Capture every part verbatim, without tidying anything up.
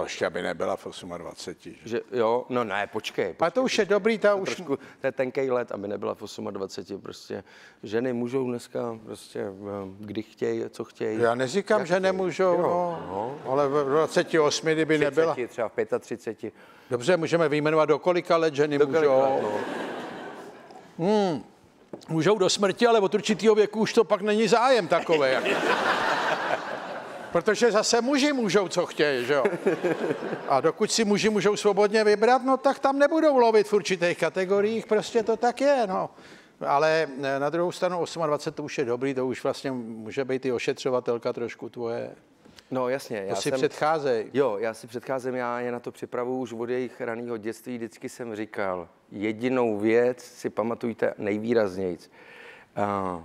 ještě, aby nebyla v dvaceti osmi. Že? Že, jo, no ne, počkej. počkej A to už je dobrý, ta to už... Trošku, to je tenkej let, aby nebyla v dvaceti osmi, prostě. Ženy můžou dneska prostě, kdy chtějí, co chtějí. Já neříkám, že nemůžou, jo, no, no. Ale v dvaceti osmi, kdyby třiceti, nebyla. Třeba v třiceti pěti. Dobře, můžeme vyjmenovat, do kolika let ženy do můžou. Let, no. hmm. Můžou do smrti, ale od určitého věku už to pak není zájem takový. Jak... Protože zase muži můžou, co chtějí, že jo? A dokud si muži můžou svobodně vybrat, no tak tam nebudou lovit v určitých kategoriích, prostě to tak je, no. Ale na druhou stranu dvacet osm to už je dobrý, to už vlastně může být i ošetřovatelka trošku tvoje. No jasně. To já si jsem, předcházej. Jo, já si předcházím, já je na to připravuju už od jejich raného dětství, vždycky jsem říkal, jedinou věc si pamatujte nejvýraznějc. Uh,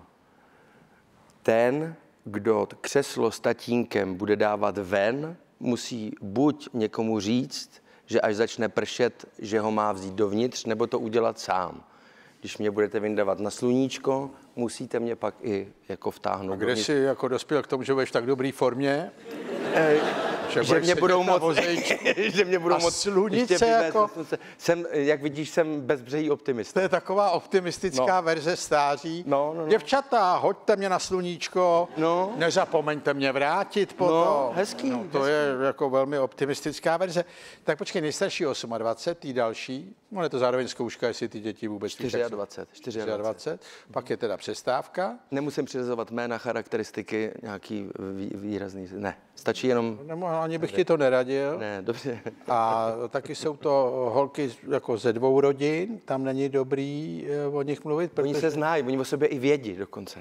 ten, kdo křeslo s tatínkem bude dávat ven, musí buď někomu říct, že až začne pršet, že ho má vzít dovnitř, nebo to udělat sám. Když mě budete vyndávat na sluníčko, musíte mě pak i jako vtáhnout. A kde jsi jako dospěl k tomu, že budeš v tak dobrý formě? E, že, že mě budou moc, že mě budou moc slunice jako... Jsem, jak vidíš, jsem bezbřehý optimista. To je taková optimistická no. verze stáří. No, no, no. Děvčata, hoďte mě na sluníčko, no. nezapomeňte mě vrátit potom. No, hezký. No, to hezký. je jako velmi optimistická verze. Tak počkej, nejstarší dvacet osm, tý další, no je to zároveň zkouška, jestli ty děti vůbec... dvacet čtyři. dvacet Pak je teda přestávka. Nemusím přiřazovat jména, charakteristiky, nějaký vý, výrazný, ne, stačí jenom... Nemo, ani bych ti to neradil. Ne, dobře. A taky jsou to holky jako ze dvou rodin, tam není dobrý o nich mluvit. Protože... Oni se znají, oni o sobě i vědí dokonce.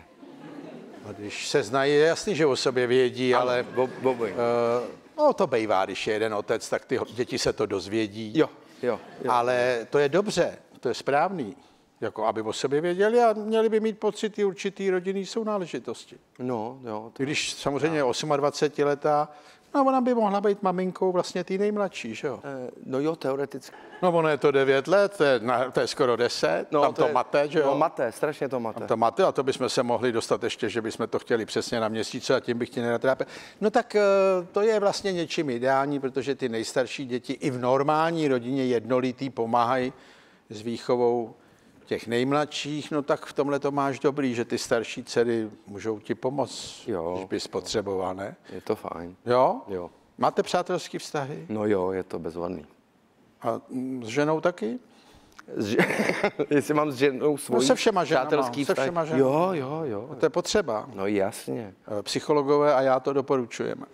A když se znají, je jasný, že o sobě vědí, ano, ale... Bo, bo, bo. Uh, no to bejvá, když je jeden otec, tak ty děti se to dozvědí. Jo, jo, jo. Ale to je dobře, to je správný. Jako aby o sobě věděli a měli by mít pocit i určitý rodinný sounáležitosti. No, jo. To... Když samozřejmě dvacetiosmiletá, no ona by mohla být maminkou vlastně tý nejmladší, že jo? E, no jo, teoreticky. No ono je to devět let, to je, na, to je skoro deset, no, tam to, to je, mate, že jo? No mate, strašně to mate. Tam to mate a to bychom se mohli dostat ještě, že bychom to chtěli přesně na měsíc a tím bych tě nenatrápil. No tak to je vlastně něčím ideální, protože ty nejstarší děti i v normální rodině jednolitý pomáhají s výchovou těch nejmladších, no tak v tomhle to máš dobrý, že ty starší dcery můžou ti pomoct, jo, když bys potřeboval, ne? Je to fajn. Jo? Jo. Máte přátelský vztahy? No jo, je to bezvadný. A s ženou taky? S, jestli mám s ženou svůj no se všema ženama, přátelský se vztah? všema ženama. Jo, jo, jo. No to je potřeba. No jasně. Psychologové a já to doporučujeme.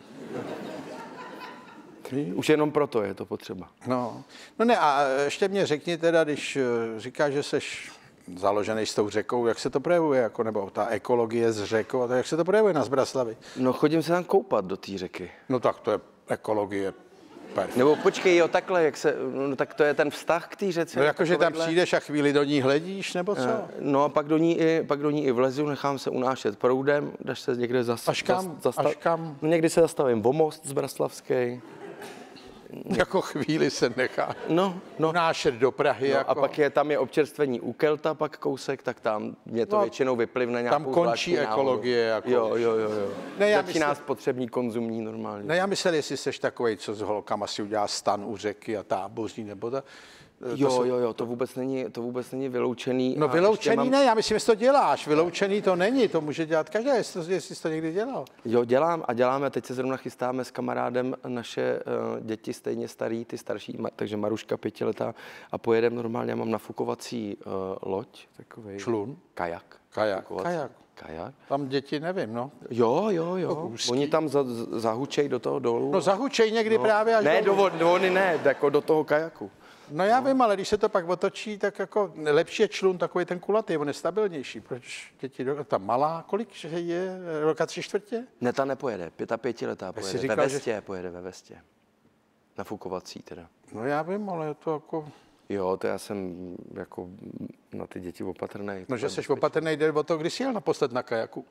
Už jenom proto je to potřeba. No, no ne, a ještě mě řekni teda, když říkáš, že seš založený s tou řekou, jak se to projevuje, jako, nebo ta ekologie s řekou, tak jak se to projevuje na Zbraslavi? No chodím se tam koupat do té řeky. No tak to je ekologie. Perfect. Nebo počkej, jo, takhle, jak se, no tak to je ten vztah k té řece. No jakože tam přijdeš a chvíli do ní hledíš, nebo co? No a pak do ní i, pak do ní i vlezu, nechám se unášet proudem, dáš se někde zas, až kam, zas, zastav, až kam? No někdy se zastavím o most Zbraslavský. Jako chvíli se nechá no, no. unášet do Prahy. No, jako. A pak je tam je občerstvení u Kelta, pak kousek, tak tam mě to no, většinou vyplivne nějakou tam končí ekologie. Jako. Jo, jo, jo. jo. Ne, Začíná myslel... spotřební konzumní normálně. No já myslel, jestli jsi takovej, co s holkama si udělá stan u řeky a táboří, nebo ta... Jo, jsou... jo, jo, to vůbec není, to vůbec není vyloučený. No vyloučený mám... ne, já myslím, že to děláš. Vyloučený to není, to může dělat každý, jestli, jestli jsi to někdy dělal. Jo, dělám a děláme, teď se zrovna chystáme s kamarádem naše uh, děti stejně starý, ty starší, takže Maruška pětiletá a pojedeme normálně, já mám nafukovací uh, loď, takovej. Člun? Kajak. Kajak, kajak. Kajak. Tam děti nevím, no. Jo, jo, jo. Oni tam za, zahučej do toho dolů. No zahučej někdy no. právě až ne, dolů. Ne, do vody ne, jako do toho kajaku. No já vím, ale když se to pak otočí, tak jako lepší je člun takový ten kulatý, on je stabilnější. Proč děti, ta malá, kolik je, roka tři čtvrtě? Ne, ta nepojede, pět a pětiletá pojede, říkal, ve vestě že... pojede, ve vestě. Nafukovací teda. No já vím, ale je to jako... Jo, to já jsem jako na ty děti opatrnej. No, že jsi opatrnej, jde o to, když jsi jel naposled na kajaku.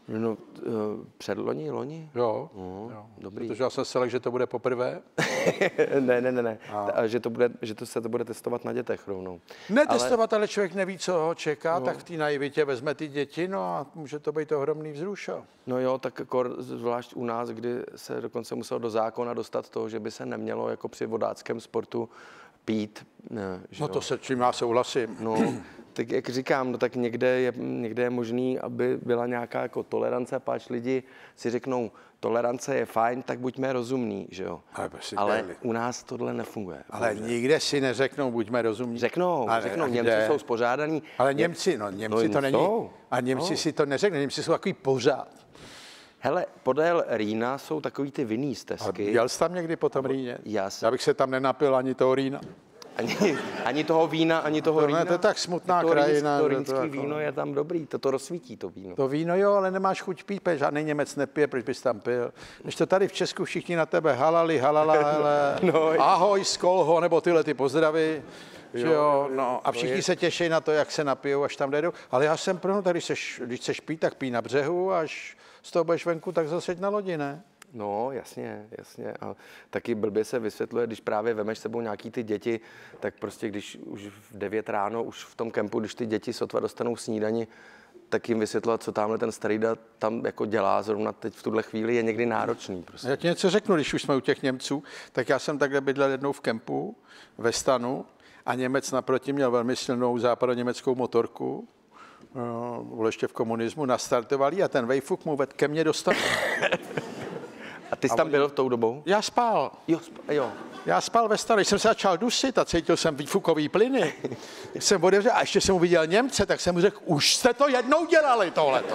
No, předloni, loni? Jo, no, jo. Dobrý. Protože já jsem se lekl, že to bude poprvé. ne, ne, ne, ne. A... že, to bude, že to se to bude testovat na dětech rovnou. Ne testovat, ale... ale člověk neví, co ho čeká, no. tak v té naivitě vezme ty děti, no a může to být ohromný vzruš. No jo, tak kor, zvlášť u nás, kdy se dokonce muselo do zákona dostat to, že by se nemělo jako při vodáckém sportu pít. Ne, že no jo? To se čím já souhlasím. No, tak jak říkám, no tak někde je, někde je možný, aby byla nějaká jako tolerance, páč lidi si řeknou, tolerance je fajn, tak buďme rozumní, že jo. Ale, ale u nás tohle nefunguje. Ale bože. Nikde si neřeknou, buďme rozumní. Řeknou, ale, řeknou, Němci jsou spořádaní. Ale Němci, no Němci no, to není. Jsou. A Němci no. si to neřeknou, Němci jsou takový pořád. Hele, podél Rýna jsou takový ty vinný stezky. A jel jsi tam někdy po tom Rýně? Já, jsem... Já bych se tam nenapil ani toho Rýna. Ani, ani toho vína, ani toho to, Rýna. To je tak smutná to krajina. To rýnský to jako... víno je tam dobrý, to to rozsvítí to víno. To víno jo, ale nemáš chuť pít, protože žádný Němec nepije, proč bys tam pil. Když to tady v Česku všichni na tebe halali, halala, hele, no, ahoj, skolho, nebo tyhle ty pozdravy. Jo, jo, no, a všichni je... se těší na to, jak se napijou, až tam dojdou. Ale já jsem pro, tady seš, když chceš pít, tak pij na břehu, až z toho budeš venku, tak zase na lodi, ne? No, jasně, jasně. A taky blbě se vysvětluje, když právě vemeš s sebou nějaký ty děti, tak prostě když už v devět ráno, už v tom kempu, když ty děti sotva dostanou snídani, tak jim vysvětlovat, co tamhle ten starýda tam jako dělá zrovna teď v tuhle chvíli, je někdy náročný. Prostě. Já ti něco řeknu, když už jsme u těch Němců, tak já jsem takhle bydlel jednou v kempu ve stanu a Němec naproti měl velmi silnou západoněmeckou motorku, byl ještě v komunismu, nastartovali a ten vejfuk mu vedl ke mně do stanu. A ty jsi tam byl v tou dobou? Já spal. Jo, sp- jo. Já spal ve stanu, když jsem se začal dusit a cítil jsem výfukový plyny. Jsem otevřel a ještě jsem uviděl Němce, tak jsem mu řekl, už jste to jednou dělali tohleto.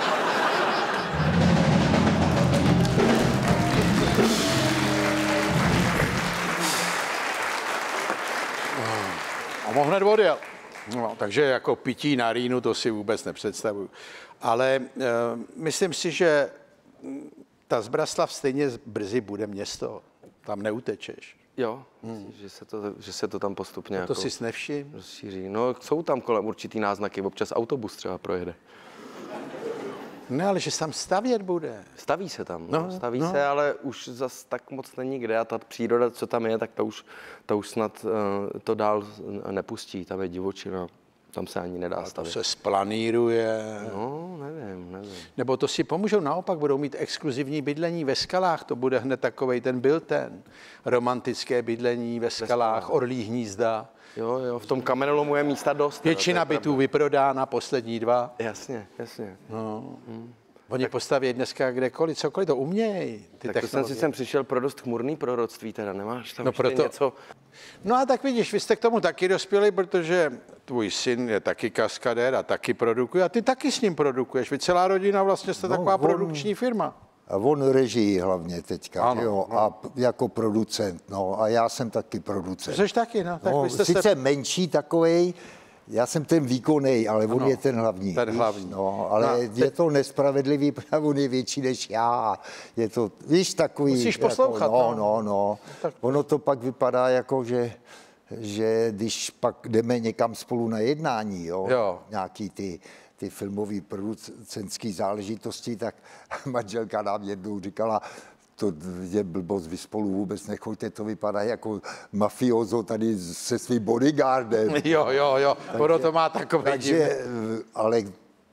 A mohl hned odjel. No, takže jako pití na Rýnu, to si vůbec nepředstavuju. Ale e, myslím si, že ta Zbraslav stejně brzy bude město. Tam neutečeš. Jo, hmm. že, se to, že se to tam postupně no to jako si nevšim. rozšíří. No, jsou tam kolem určitý náznaky, občas autobus třeba projede. Ne, ale že se tam stavět bude. Staví se tam, no, staví no. se, ale už zas tak moc není kde a ta příroda, co tam je, tak to už, to už snad uh, to dál nepustí, tam je divočina. Tam se ani nedá stavět. To se splaníruje. No, nevím, nevím. Nebo to si pomůžou, naopak budou mít exkluzivní bydlení ve skalách, to bude hned takovej ten byl ten romantické bydlení ve skalách, orlí hnízda. Jo, jo, v tom kamenolomu je místa dost. Většina bytů vyprodána, poslední dva. Jasně, jasně. No. Hmm. Oni tak... postaví dneska kdekoliv, cokoliv, to umějí. Ty tak to jsem si sem přišel pro dost chmurný proroctví, teda nemáš tam no proto... něco? No a tak vidíš, vy jste k tomu taky dospěli, protože tvůj syn je taky kaskadér a taky produkuje a ty taky s ním produkuješ. Vy celá rodina vlastně jste no, taková on... produkční firma. A on režii hlavně teďka, ano, jo, no. A jako producent, no, a já jsem taky producent. Jsi taky, no. Tak no vy jste sice se... menší takovej, já jsem ten výkonný, ale on ano, je ten hlavní. Ten hlavní. No, ale no, te... je to nespravedlivý, protože on je větší než já. Je to, víš, takový... Musíš poslouchat. Jako, no, no, no. Tak... Ono to pak vypadá jako, že, že když pak jdeme někam spolu na jednání, jo, jo. nějaký ty... ty filmové producentské záležitosti, tak manželka nám jednou říkala, to je blbost, vy spolu vůbec nechoďte, to vypadá jako mafiozo tady se svým bodyguardem. Jo, jo, jo, ono to má takové takže, ale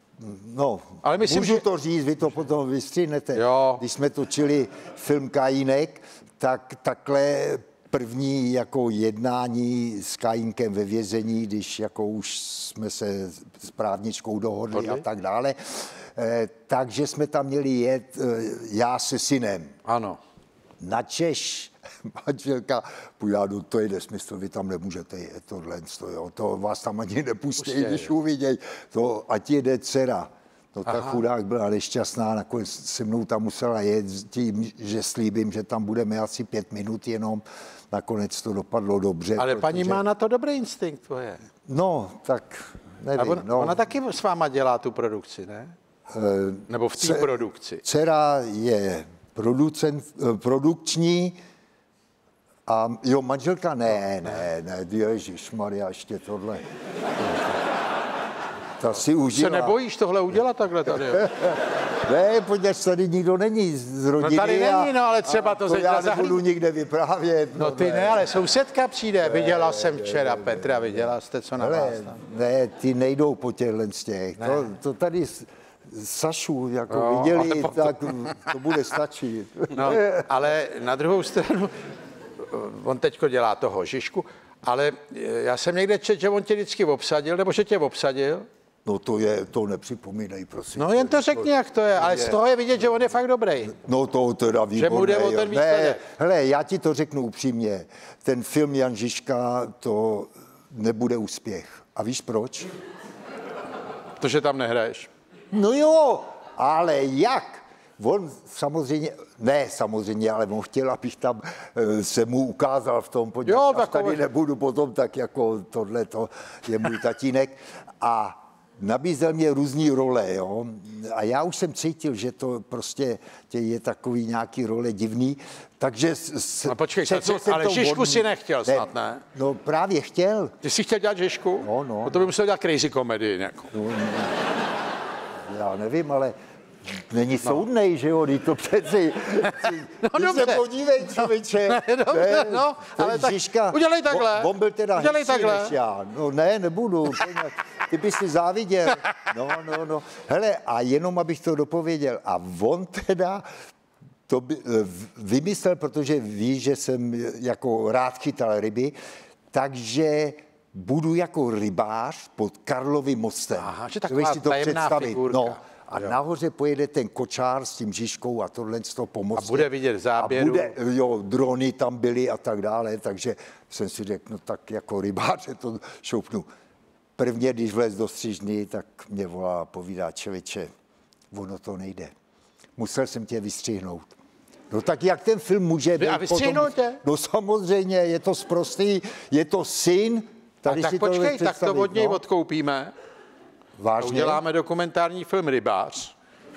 no, ale myslím, můžu že... to říct, vy to potom vystřihnete. Jo. Když jsme točili film Kajínek, tak takhle první jako jednání s Kajínkem ve vězení, když jako už jsme se s právničkou dohodli Hodli? a tak dále, eh, takže jsme tam měli jet eh, já se synem. Ano. Na Češ, manželka, půjde, no to je nesmysl, vy tam nemůžete jet tohle, jo, to vás tam ani nepustí, když uviděj, to ať jede dcera. No ta Aha. chudák byla nešťastná, nakonec se mnou tam musela jet tím, že slíbím, že tam budeme asi pět minut jenom. Nakonec to dopadlo dobře. Ale protože... paní má na to dobrý instinkt tvoje. No, tak nevím. A on, no. Ona taky s váma dělá tu produkci, ne? E, Nebo v té produkci. Dcera je producent, produkční a jo, manželka ne, no, ne, ne, ne ježišmarja, ještě tohle. Ta si užila. Se nebojíš tohle udělat takhle tady? Ne, poněž tady nikdo není z rodiny. No tady není, no, ale třeba a to to zeď já na nebudu zahlídku. nikde vyprávět. No ty ne, ale sousedka přijde. Viděla jsem včera Petra, viděla jste, co na vás Hele, tam. ne, ty nejdou po těchhle z těch. To, to tady s- Sašu jako No, viděli, ale potom- tak to bude stačit. No, ale na druhou stranu, on teďko dělá toho Žižku, ale já jsem někde četl, že on tě vždycky obsadil, nebo že tě obsadil. No to je, to nepřipomínej, prosím. No jen to řekni, jak to je, ale z toho je vidět, že on je fakt dobrý. No to teda výborné. Že mu jde o jo. ten Ne, výsledek. hele, já ti to řeknu upřímně. Ten film Jan Žižka, to nebude úspěch. A víš proč? Protože tam nehraješ. No jo, ale jak? On samozřejmě, ne samozřejmě, ale on chtěl, abych tam eh, se mu ukázal v tom podnik. Jo, Až takové- tady nebudu potom, tak jako tohle to je můj tatínek. A nabízel mě různý role, jo. A já už jsem cítil, že to prostě je takový nějaký role divný. Takže... S, No počkej, přece co- jsem ale to Žižku od- si nechtěl snad, ne? No právě chtěl. Ty jsi chtěl dělat Žižku? No, no. no to by musel dělat crazy komedii nějakou. Já nevím, ale není soudnej, že jo, když to přeci... No Ty dobře. se podívej, člověče. Ne, dobře, no, ten ale tak Žižka, udělej takhle. On, on byl teda Udělej hezčí takhle. než já. No ne, nebudu. Poněk. Ty bys si záviděl. No, no, no. Hele, a jenom abych to dopověděl. A on teda to by, vymyslel, protože ví, že jsem jako rád chytal ryby, takže budu jako rybář pod Karlovým mostem. Aha, že Dovedeš taková si to tajemná představit? figurka. No, a nahoře pojede ten kočár s tím Žižkou a tohle z toho pomoci. A bude vidět záběru. A bude, jo, drony tam byly a tak dále, takže jsem si řekl, no tak jako rybáře to šoupnu. Prvně, když vlez do střižny, tak mě volá a povídá, člověče, ono to nejde. Musel jsem tě vystřihnout. No tak jak ten film může být? A vystřihnout tě? No samozřejmě, je to sprostý, je to syn. A Tady tak si to počkej, dovedeš tak to představit, od něj no. odkoupíme. Vážně? Uděláme dokumentární film Rybář.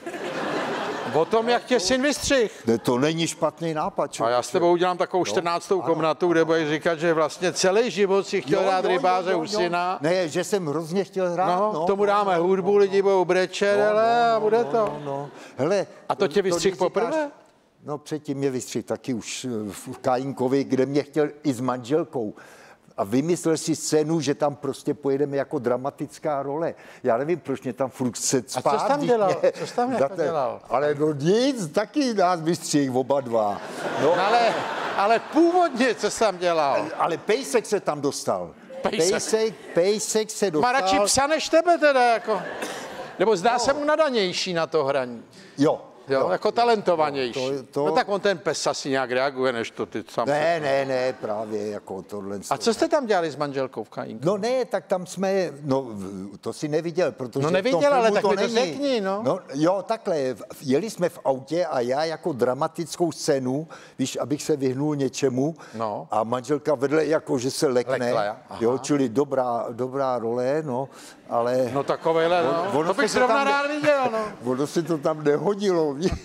O tom, jak tě syn vystřih. Ne, to není špatný nápad. A člověče. já s tebou udělám takovou čtrnáctou komnatu, kde budeš říkat, že vlastně celý život si chtěl Jo, dát jo, rybáře jo, u jo. syna. Ne, že jsem hrozně chtěl hrát. No, no, k tomu dáme hudbu, lidi budou brečet, hele, a bude to. No, no. Hele, A to tě když vystřih říkáš- poprvé? No předtím mě vystřih taky už v Kajínkovi, kde mě chtěl i s manželkou. A vymyslel si scénu, že tam prostě pojedeme jako dramatická role. Já nevím, proč mě tam furt se A co jsi tam dělal? Co jsi tam jako Date- dělal? Ale no nic, taky nás vystřih oba dva. No, No ale, ale původně, co jsem dělal? ale Pejsek se tam dostal. Pejsek. Pejsek, Pejsek se Má dostal. radši psa než tebe teda, jako. Nebo zdá se mu nadanější na to hraní. Jo. Jo, jako talentovanější. To- to- No tak on ten pes asi nějak reaguje, než to ty sám. Ne, ne, ne, právě jako tohle. A co jste tam dělali s manželkou v Kajínku? No ne, tak tam jsme, no v- to si neviděl, protože No v tom neviděl, filmu ale tak to mi to není. řekni, no. no. Jo, takhle, v- jeli jsme v autě a já jako dramatickou scénu, víš, abych se vyhnul něčemu No. a manželka vedle jako, že se lekne, Lekla, aha. jo, čili dobrá, dobrá role, no, ale No takovejhle, no. ono To bych se to zrovna tam- rád viděl, no. ono se to tam nehodilo, víš.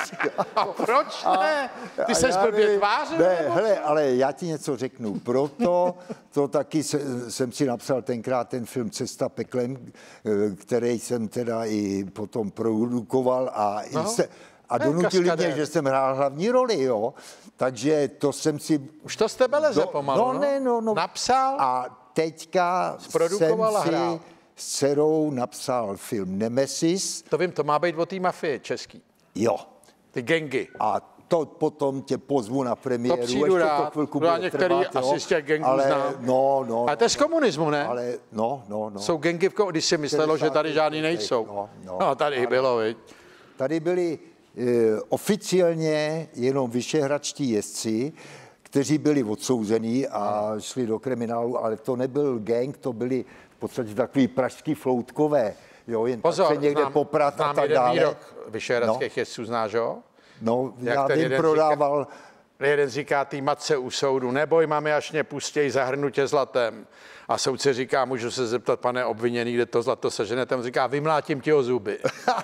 A proč ne? Ty A se já blbě nevím, tvářil? Ne, nebo? hele, ale já ti něco řeknu. Proto to taky se, jsem si napsal tenkrát ten film Cesta peklem, eh, který jsem teda i potom produkoval a, No, i se, a to je donutili kaskadér. mě, že jsem hrál hlavní roli, jo. Takže to jsem si... Už to z tebe leze Do- pomalu, no, ne, no, no. Napsal? A teďka Zprodukoval a jsem hrál. si s dcerou napsal film Nemesis. To vím, to má být o té mafii český. Jo. Ty gengy. A to potom tě pozvu na premiéru. To přijdu ještě rád. to chvilku No a bude některý trvat, asi jo. z těch gangů ale, znám. No, no. Ale to je z komunismu, ne? Ale, no, no, no. Jsou gengy, v ko- když si myslelo, že tady žádný nejsou. No, no. No tady bylo, viď. Tady byli e, oficiálně jenom vyšehradští jezdci, kteří byli odsouzení a šli do kriminálu, ale to nebyl gang, to byli v podstatě takový pražský floutkové. Jo, jen Pozor, tak se někde znám, poprat a znám tak jeden dále. výrok vyšehradských jezdců, znáš ho? No, Jak já ten vím, jeden prodával... Jeden říká tý matce u soudu, neboj, mami, až mě pustěj, zahrnu tě zlatem. A soudce říká, můžu se zeptat, pane obviněný, kde to zlato seženete? On říká, vymlátím ti o zuby.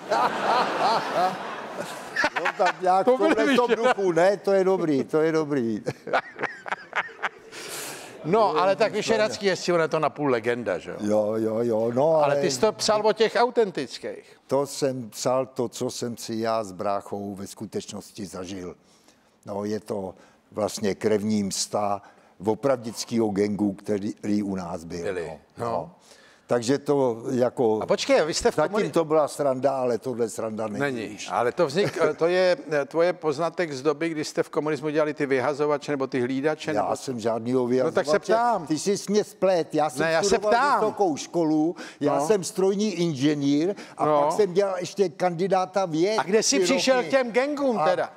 No, tak nějak To to byly v tom vyšehra- duchu, ne, to je dobrý, to je dobrý. No, ale tak Vyšehradský jezdci, ono je to napůl legenda, že jo? Jo, jo, jo, no, ale... Ale ty jsi to psal o těch autentických. To jsem psal to, co jsem si já s bráchou ve skutečnosti zažil. No, je to vlastně krevní msta opravdického gangu, který u nás byl. Byli, no. no. No. Takže to jako... A počkej, vy jste v Zatím komuni... to byla sranda, ale tohle sranda není. Není, ale to vznik, to je tvoje poznatek z doby, kdy jste v komunismu dělali ty vyhazovače nebo ty hlídače? Já nebo... jsem žádnýho vyhazovače. No tak se ptám. Ty jsi mě splet, já jsem ne, já studoval se ptám. vysokou školu, já no. jsem strojní inženýr a no. pak jsem dělal ještě kandidáta věd. A kde jsi přišel roky. K těm gangům a... teda?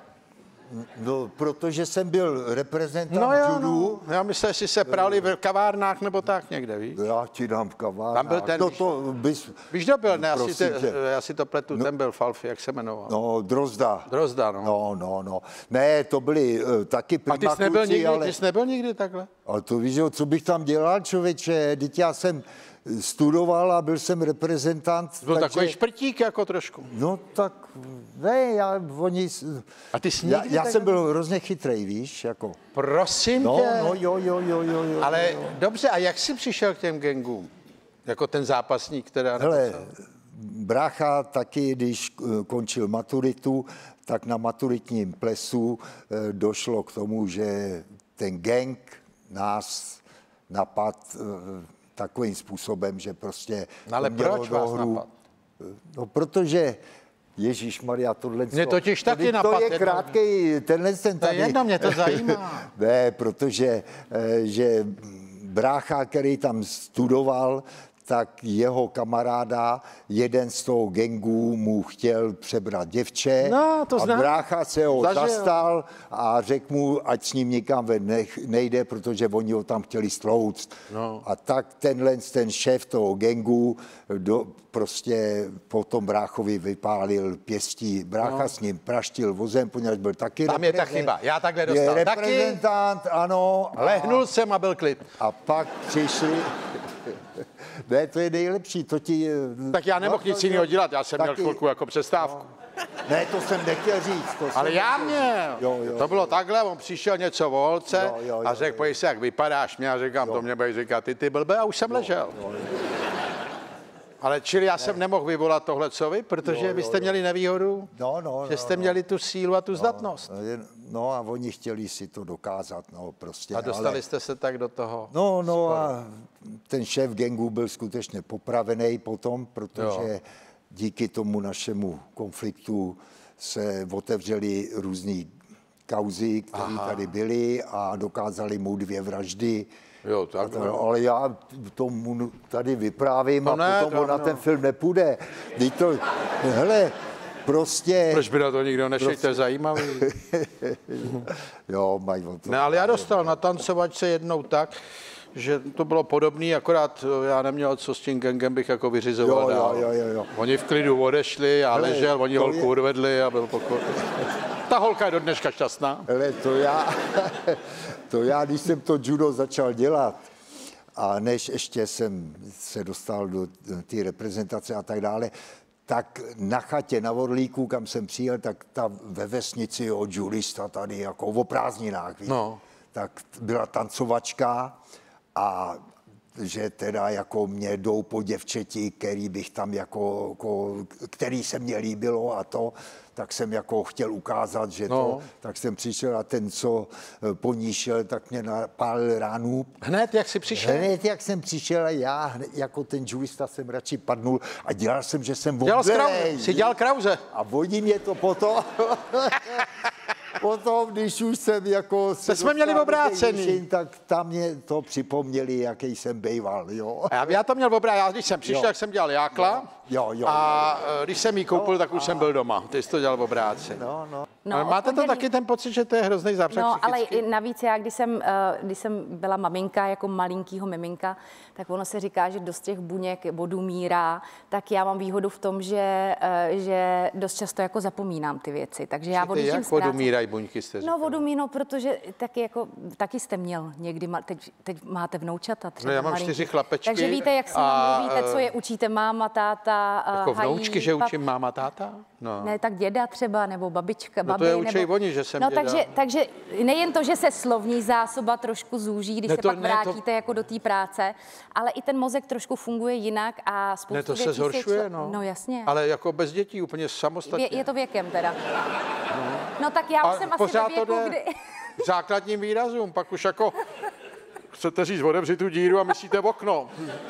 No, protože jsem byl reprezentant no jo, judu. No. Já myslím, že jsi se prali v kavárnách nebo tak někde, víš? Já ti dám v kavárnách. Tam byl ten, no, víš, to bys, víš, kdo byl? Ne, já si, te, tě. já si to pletu, no, ten byl Falfi, jak se jmenoval? No, Drozda. Drozda, no. No, no, no. Ne, to byli uh, taky primakluci, A ty jsi nebyl nikdy, ale... ty jsi nebyl nikdy takhle? Ale to víš, co bych tam dělal, člověče? Teď já jsem studoval a byl jsem reprezentant. Byl takže... takový šprtík jako trošku. No tak, ne, já, oni... A ty jsi já, nikdy já tak... jsem byl hrozně chytrej, víš, jako... Prosím no, tě. No, jo, jo, jo, jo, jo. Ale jo. dobře, a jak jsi přišel k těm gangům? Jako ten zápasník, která... Hele, brácha taky, když končil maturitu, tak na maturitním plesu došlo k tomu, že ten gang nás napad takovým způsobem, že prostě... Ale proč vás napad? No, protože... Ježíš Maria, tohle... Mě totiž taky to, napad. To je krátkej, tenhle ten tady... To je jedno, mě to zajímá. Ne, protože že brácha, který tam studoval, tak jeho kamaráda, jeden z toho gangu mu chtěl přebrat děvče no, to a znám. brácha se ho Zažil. zastal a řekl mu, ať s ním nikam ven nejde, protože oni ho tam chtěli stlouct. No. A tak tenhle ten šéf toho gangu do, prostě potom bráchovi vypálil pěstí. Brácha no. s ním praštil vozem, poněvadž byl taky tam je ta chyba, já takhle dostal je taky. Reprezentant, ano. Lehnul a, jsem a byl klid. A pak přišli... Ne, to je nejlepší, to ti... Tak já nemohl no, nic jiného dělat, já jsem taky... měl chvilku jako přestávku. No. Ne, to jsem nechtěl říct. To Ale jsem já nechtěl. měl. Jo, jo, to bylo jo. takhle, on přišel něco o holce jo, jo, jo, a řekl, pojď se, jak vypadáš mě, a říkám, jo. to mě bude říkat, ty ty blbe, a už jsem jo, ležel. Jo, jo. Ale čili já ne. jsem nemohl vyvolat tohle, co vy, protože jo, jo, vy jste jo. měli nevýhodu, no, no, že jste no, měli tu sílu a tu no, zdatnost. No a oni chtěli si to dokázat, no prostě. A dostali ale... jste se tak do toho? No, no sporu. A ten šéf gangu byl skutečně popravený potom, protože jo. díky tomu našemu konfliktu se otevřely různý kauzy, které tady byly a dokázali mu dvě vraždy. Jo, tak, to, ale já tomu tady vyprávím no a ne, potom on na ten film nepůjde. To, hele, prostě... Proč by na to nikdo nešel, prostě... to je zajímavý. Jo, mají o to. Ne, ale já dostal na tancovačce jednou tak, že to bylo podobný, akorát já neměl co s tím gangem, bych jako vyřizoval jo, dál. Jo, jo, jo. Oni v klidu odešli, já hele, ležel, oni holku je... odvedli a byl pokoj. Ta holka je do dneška šťastná. Hele, to já, to já, když jsem to judo začal dělat, a než ještě jsem se dostal do té reprezentace a tak dále, tak na chatě na Orlíku, kam jsem přijel, tak ta ve vesnici od judista tady jako o prázdninách, víš? No. Tak byla tancovačka a že teda jako mě jdou po děvčeti, který bych tam jako, jako který se mně líbilo a to, tak jsem jako chtěl ukázat, že no. to, tak jsem přišel a ten, co po ní šel, tak mě napálil ránu. Hned, jak jsi přišel? Hned, jak jsem přišel a já, hned, jako ten jurista jsem radši padnul a dělal jsem, že jsem dělal Krause, jsi dělal Krause. A oni mě to potom... Potom, když už jsem jako... Se jsme měli obrácený. Výšin, tak tam mě to připomněli, jaký jsem bejval, jo. A já to měl obrácený. Já když jsem přišel, tak jsem dělal jákla. Jo, jo, a jo, jo. když jsem jí koupil, no, tak už a... jsem byl doma. Ty jsi to dělal obrácený. No, no. No, máte to taky ten pocit, že to je hrozný zápřah No, psychický? ale navíc já, když jsem, když jsem byla maminka, jako malinkýho miminka, tak ono se říká, že dost těch buněk odumírá, tak já mám výhodu v tom, že, že dost často jako zapomínám ty věci. Takže já ty jak odumírají buňky, jste říkali? No, odumí, no, protože taky, jako, taky jste měl někdy, teď, teď máte vnoučata třeba. No, já mám malinký. čtyři chlapečky. Takže víte, jak se a... mluvíte, co je učíte máma, táta, jako hají, vnoučky, že pap... učím máma, táta? No. Ne, tak děda třeba, nebo babička, no, No to je učej oni, že jsem No děda. takže, takže nejen to, že se slovní zásoba trošku zúží, když ne, se to, pak ne, vrátíte to... jako do té práce, ale i ten mozek trošku funguje jinak a spoustu Ne, to věcí se zhoršuje, člo... no. No jasně. Ale jako bez dětí úplně samostatně. Je, je to věkem teda. No, no tak já už a jsem asi ve věku, to kdy... v základním výrazům, pak už jako chcete říct, otevři tu díru a myslíte v okno.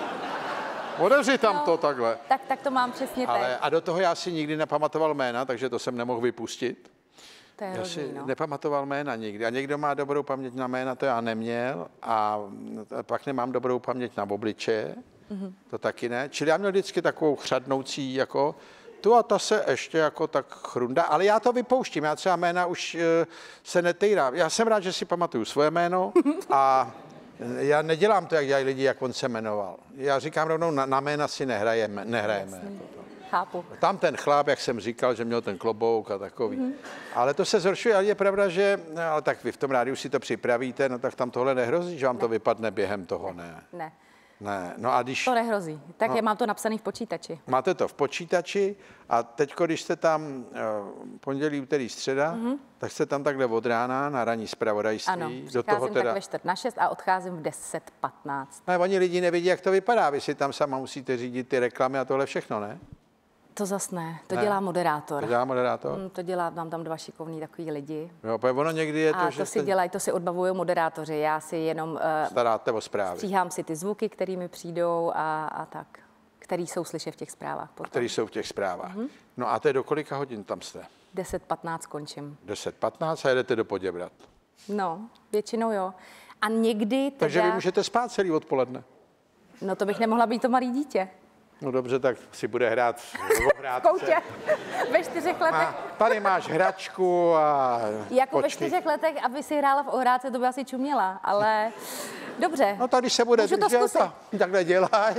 Otevři tam no, to takhle. Tak, tak to mám přesně Ale, teď. a do toho já si nikdy nepamatoval jména, takže to jsem nemohl vypustit. To je já hrozný, si no. nepamatoval jména nikdy. A někdo má dobrou paměť na jména, to já neměl. A pak nemám dobrou paměť na obličeje, mm-hmm. to taky ne. Čili já měl vždycky takovou chřadnoucí, jako tu a ta se ještě jako tak chrunda, ale já to vypouštím. Já třeba jména už uh, se netejrám. Já jsem rád, že si pamatuju svoje jméno a já nedělám to, jak dělají lidi, jak on se jmenoval. Já říkám rovnou, na, na jména si nehrajeme. nehrajeme jako Chápu. Tam ten chlap, jak jsem říkal, že měl ten klobouk a takový. Mm-hmm. Ale to se zhoršuje, ale je pravda, že, ale tak vy v tom rádiu si to připravíte, no tak tam tohle nehrozí, že vám ne. to vypadne během toho, ne. Ne. Ne, no a když... To nehrozí. Tak no, já mám to napsané v počítači. Máte to v počítači a teď, když jste tam uh, pondělí, úterý, středa, mm-hmm. tak jste tam takhle od rána na ranní zpravodajství. Ano, do toho teda... tak ve čtvrt na šest a odcházím v deset patnáct. Ne, oni lidi nevidí, jak to vypadá. Vy si tam sama musíte řídit ty reklamy a tohle všechno, ne? To zas ne, to ne. dělá moderátor. To dělá moderátor? Mm, to dělá, mám tam dva šikovní takový lidi. Jo, ono někdy je to, a že to si jste... dělají, to si odbavují moderátoři. Já si jenom... Uh, Staráte o zprávy. Stříhám si ty zvuky, které mi přijdou a, a tak, který jsou slyšet v těch zprávách. Který jsou v těch zprávách. Mm-hmm. No a to je do kolika hodin tam jste? deset patnáct končím. deset patnáct a jedete do Poděbrad. No, většinou jo. A někdy teda... Takže vy můžete spát celý odpoledne. No to bych nemohla být to malý dítě. No dobře, tak si bude hrát v koutě. Ve čtyřech letech. Má, tady máš hračku a jako počkej. Ve čtyřech letech, aby si hrála v ohrádce, to by asi čuměla, ale dobře. No tady se bude Můžu to držet zkusit. a takhle dělaj.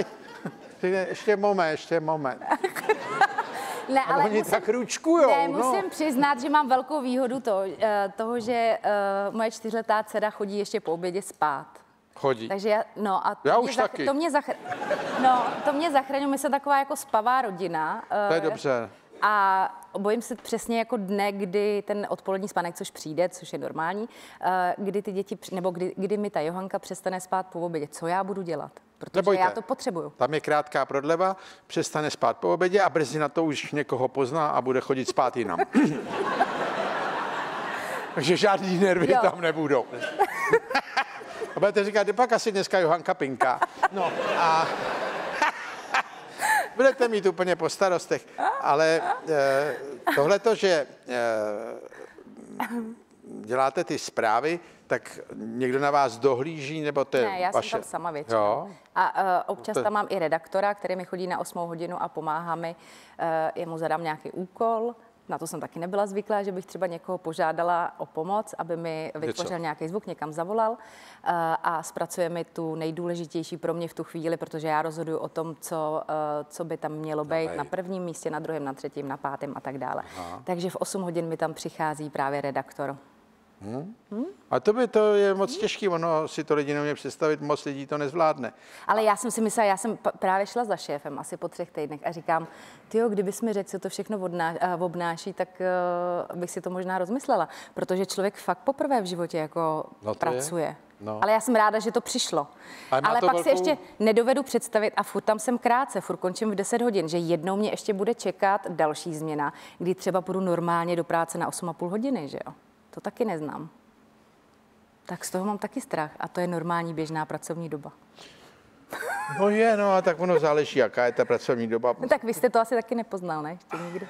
Ještě moment, ještě moment. Ne, ale oni musím, tak ručkujou. Ne, musím no. přiznat, že mám velkou výhodu to, toho, že uh, moje čtyřletá dcera chodí ještě po obědě spát. Chodí. Takže já, no a to já mě už zach, taky. To mě, zachr, no, to mě zachraňuje, my jsme taková jako spavá rodina. Uh, To je dobře. A bojím se přesně jako dne, kdy ten odpolední spánek, což přijde, což je normální, uh, kdy ty děti, nebo kdy, kdy mi ta Johanka přestane spát po obědě. Co já budu dělat? Protože Nebojte, já to potřebuju. Tam je krátká prodleva, přestane spát po obědě a brzy na to už někoho pozná a bude chodit spát jinam. Takže žádný nervy jo. tam nebudou. A budete říkat, pak asi dneska Johanka pinká. No a budete mít úplně po starostech. Ale eh, tohleto, že eh, děláte ty zprávy, tak někdo na vás dohlíží, nebo to je Ne, já vaše... jsem tam sama většinou. Jo? A uh, občas tam mám i redaktora, který mi chodí na osmou hodinu a pomáhá mi. Uh, jemu zadám nějaký úkol. Na to jsem taky nebyla zvyklá, že bych třeba někoho požádala o pomoc, aby mi vytvořil nějaký zvuk, někam zavolal uh, a zpracuje mi tu nejdůležitější pro mě v tu chvíli, protože já rozhoduju o tom, co, uh, co by tam mělo být no, na prvním místě, na druhém, na třetím, na pátém a tak dále. Aha. Takže v osm hodin mi tam přichází právě redaktor. Hmm. Hmm? A to by to je moc těžké, ono si to lidi neměl představit, moc lidí to nezvládne. Ale já jsem si myslela, já jsem právě šla za šéfem asi po třech týdnech a říkám, tyjo, kdybys mi řekl, co to všechno odná, uh, obnáší, tak uh, bych si to možná rozmyslela, protože člověk fakt poprvé v životě jako no pracuje. No. Ale já jsem ráda, že to přišlo. Ale, Ale pak velkou... si ještě nedovedu představit a furt tam jsem krátce, furt končím v deset hodin, že jednou mě ještě bude čekat další změna, kdy třeba půjdu normálně do práce na osm a půl hodiny, že jo? To taky neznám. Tak z toho mám taky strach. A to je normální běžná pracovní doba. No je, no a tak ono záleží, jaká je ta pracovní doba. No, tak vy jste to asi taky nepoznal, ne? Ještě nikdy.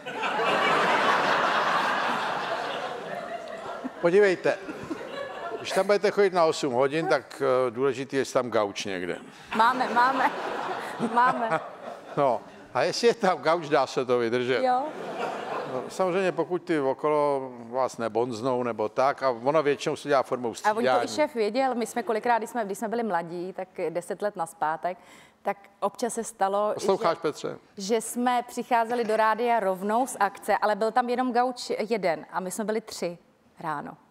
Podívejte, když tam budete chodit na osm hodin, tak uh, důležitý je tam gauč někde. Máme, máme, máme. No, a jestli je tam gauč, dá se to vydržet. Jo. No, samozřejmě, pokud ty okolo vás nebonznou nebo tak, a ono většinou se dělá formou střídání. A on to i šéf věděl, my jsme kolikrát, když jsme, když jsme byli mladí, tak deset let nazpátek, tak občas se stalo, Posloucháš, že, Petře? že jsme přicházeli do rádia rovnou z akce, ale byl tam jenom gauč jeden a my jsme byli tři ráno.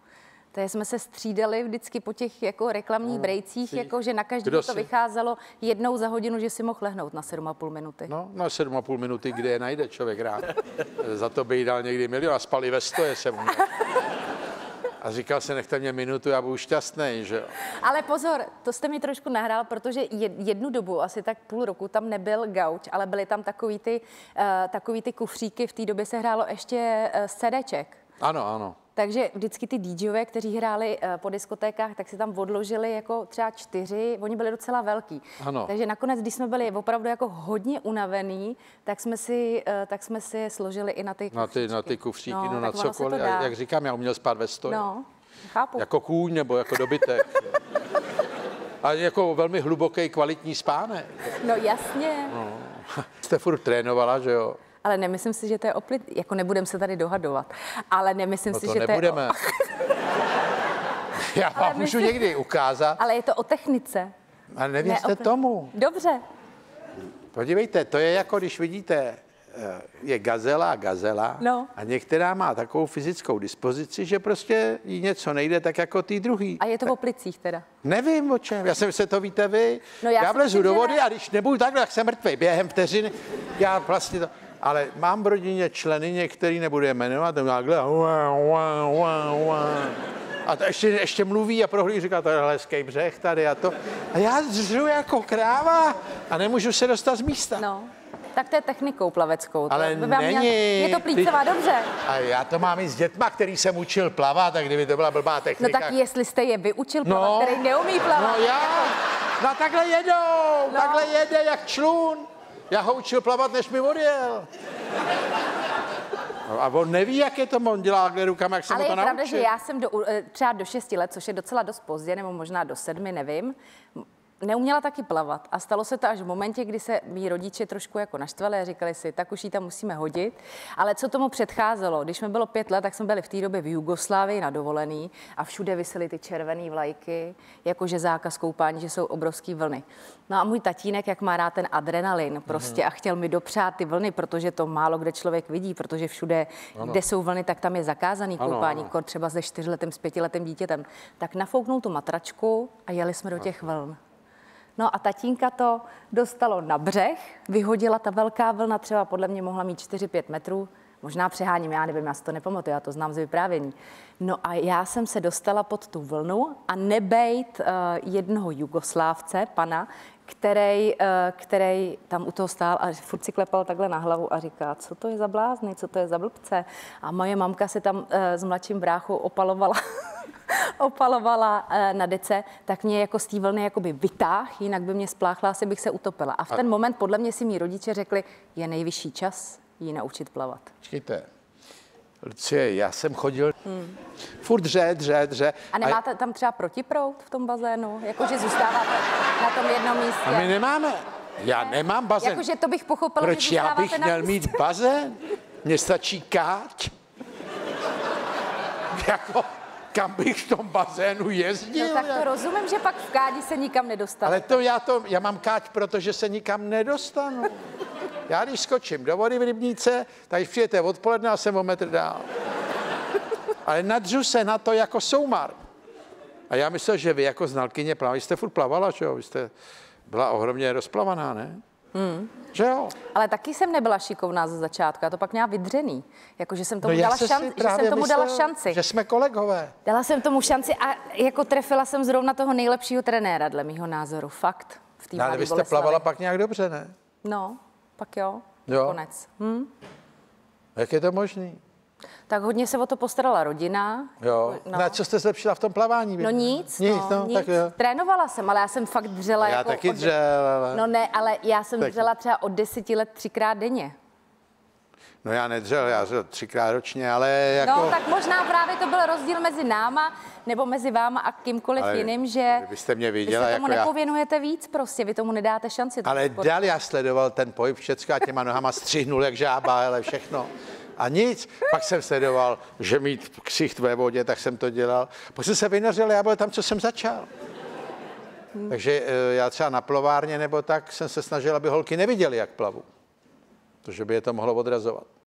Takže jsme se střídali vždycky po těch jako reklamních No, brejcích, si- jako že na každého kdo to si- vycházelo jednou za hodinu, že si mohl lehnout na sedm a půl minuty. No, no sedm a půl minuty, kde je najde člověk rád. Za to by jí dal někdy milion a spali ve stoje jsem uměl. A říkal se, nechte mě minutu, já budu šťastný, že jo. Ale pozor, to jste mi trošku nahrál, protože jed- jednu dobu, asi tak půl roku, tam nebyl gauč, ale byly tam takový ty, uh, takový ty kufříky, v té době se hrálo ještě uh, z CDček. Ano, ano. Takže vždycky ty DJové, kteří hráli uh, po diskotékách, tak si tam odložili jako třeba čtyři, oni byli docela velký. Ano. Takže nakonec, když jsme byli opravdu jako hodně unavený, tak jsme si, uh, tak jsme si je složili i na ty Na ty, kufříčky. na ty kufříky, no, no na tak ono se to cokoliv. dá. A jak říkám, já uměl spát ve stoje. No, chápu. Jako kůň nebo jako dobytek. A jako velmi hluboký, kvalitní spánek. No jasně. No. Jste furt trénovala, že jo? Ale nemyslím si, že to je oplit, jako nebudem se tady dohadovat, ale nemyslím No si, to že nebudeme. to je o... Já vám můžu myslím- někdy ukázat, Ale je to o technice. ale nevěřte Ne, o te- tomu. Dobře. Podívejte, to je jako když vidíte, eh, je gazela a gazela No. a některá má takovou fyzickou dispozici, že prostě jí něco nejde tak jako ty druhý. A je to o plicích teda. Nevím o čem, já jsem se to víte vy. No já já si vlezu myslím, do že vody ne. a když nebudu takhle, tak jsem mrtvý během vteřiny. Já vlastně to... Ale mám v rodině členy, některý nebudu je jmenovat, to takhle. A to ještě, ještě mluví a prohlí, říká, to je hezký břeh tady a to. A já zřu jako kráva a nemůžu se dostat z místa. No. Tak to je technikou plaveckou. To Ale by vám není. Měl... Je to plícová, dobře. A já to mám i s dětma, který jsem učil plavat, tak kdyby to byla blbá No technika. tak jestli jste je vyučil No. plavat, který neumí plavat. No já, no takhle jedou, no. Takhle jede jak člun. Já ho učil plavat, než mi odjel. No, a on neví, jak je to, on dělá takhle rukama, jak jsem Ale ho je to pravda, naučil. že já jsem do, eh, třeba do šesti let, což je docela dost pozdě, nebo možná do sedmi, nevím, neuměla taky plavat. A stalo se to až v momentě, kdy se mý rodiče trošku jako naštvali a říkali si, tak už ji tam musíme hodit. Ale co tomu předcházelo? Když mi bylo pět let, tak jsme byli v té době v Jugoslávii na dovolený a všude visely ty červené vlajky, jakože zákaz koupání, že jsou obrovský vlny. No a můj tatínek, jak má rád ten adrenalin prostě mm. a chtěl mi dopřát ty vlny, protože to málo kde člověk vidí, protože všude, ano. kde jsou vlny, tak tam je zakázaný Ano, koupání, ano. kor třeba se čtyřletým, s pětiletým dítětem. Tak nafouknul tu matračku a jeli jsme do těch vln. No a tatínka to dostalo na břeh, vyhodila ta velká vlna, třeba podle mě mohla mít čtyři pět metrů, možná přeháním, já nevím, já si to nepamatuju, já to znám z vyprávění. No a já jsem se dostala pod tu vlnu a nebejt uh, jednoho Jugoslávce, pana, který, uh, který tam u toho stál a furt si klepal takhle na hlavu a říká, co to je za blázny, co to je za blbce. A moje mamka se tam uh, s mladším bráchou opalovala opalovala uh, na dece, tak mě jako z té vlny jakoby vytáh, jinak by mě spláchla, asi bych se utopila. A v ten moment podle mě si mý rodiče řekli, je nejvyšší čas jí naučit plavat. Počkejte, Lucie, já jsem chodil, hmm. furt dře, dře, dře. A nemáte tam třeba protiproud v tom bazénu? Jakože zůstáváte na tom jednom místě? A my nemáme. Já nemám bazén. Jakože to bych pochopila, Proč že já zůstáváte bych na měl místě. mít bazén? Mně stačí káť. Jako, kam bych v tom bazénu jezdil? No tak to rozumím, že pak v kádi se nikam nedostane. Ale to já, to já mám káť, protože se nikam nedostanu. Já když skočím do vody v rybníce, tak když přijete odpoledne a jsem o metr dál. Ale nadřu se na to jako soumar. A já myslel, že vy jako znalkyně plaví, jste furt plavala, že jo? Vy jste byla ohromně rozplavaná, ne? Hmm. Že jo? Ale taky jsem nebyla šikovná ze začátku, já to pak měla vydřený. Jako, že jsem tomu, No já dala, jsem šan... si že právě jsem tomu myslel, dala šanci. že jsme kolegové. Dala jsem tomu šanci a jako trefila jsem zrovna toho nejlepšího trenéra, dle mýho názoru. Fakt. V té No, ale Mladé vy jste Boleslavi. plavala pak nějak dobře, ne? No, pak jo. Jo. Konec. Hm? Jak je to možný? Tak hodně se o to postarala rodina. Jo. No. No. A co jste zlepšila v tom plavání? No nic, Nic, no, no, nic. tak jo. Trénovala jsem, ale já jsem fakt dřela. Já jako taky od... dřel, ale... No ne, ale já jsem Tak- dřela třeba od deseti let třikrát denně. No já nedřel, já dřel třikrát ročně, ale jako... No tak možná právě to byl rozdíl mezi náma nebo mezi váma a kýmkoliv Ale jiným, že kdybyste mě vy viděla, se tomu jako já- nepověnujete víc prostě, vy tomu nedáte šanci. tomu Ale sportu. dál já sledoval ten pohyb všecko a těma nohama střihnul jak žába, ale všechno. A nic. Pak jsem sledoval, že mít ksicht ve vodě, tak jsem to dělal. Pak jsem se vynořil, já byl tam, co jsem začal. Hmm. Takže eh, já třeba na plovárně nebo tak jsem se snažil, aby holky neviděly, jak plavu. Protože by je to mohlo odrazovat.